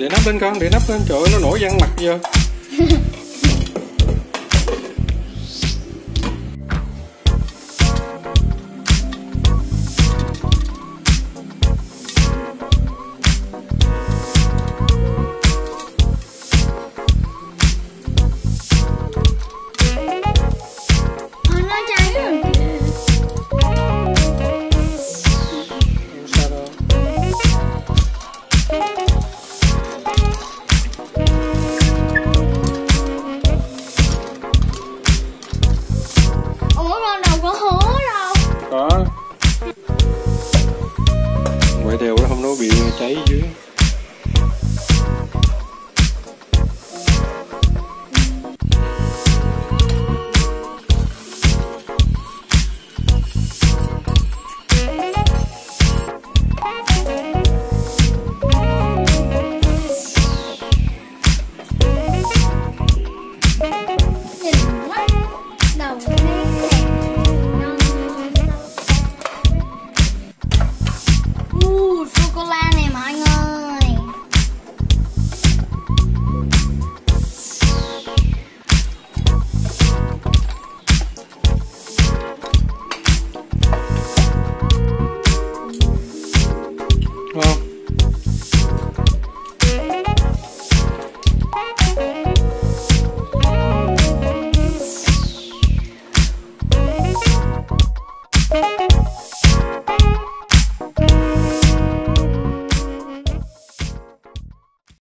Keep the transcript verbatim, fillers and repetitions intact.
nắp lên con, để nắp lên, trời ơi nó nổi văng mặt giờ. Có. Ngoại đều nó không nó bị cháy dưới.